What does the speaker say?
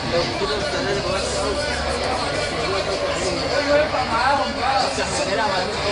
لو كده السنة دي بس أوي. ايوه ينفع معاهم بقى. افتح مجال على